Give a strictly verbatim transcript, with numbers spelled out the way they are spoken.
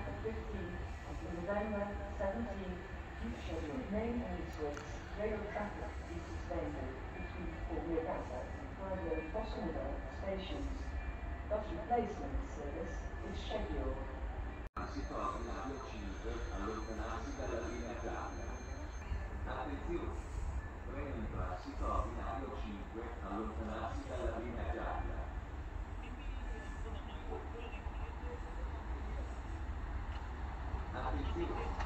fifteenth until November seventeenth, each scheduled main and east-west rail traffic is suspended between Formiagata and Pueblo Bosonda stations. Bus replacement service is scheduled. Transitorio binario cinque, allontanarsi dalla linea gialla. Attenzione! Treno in transito a binario cinque, allontanarsi dalla linea gialla. Attenzione!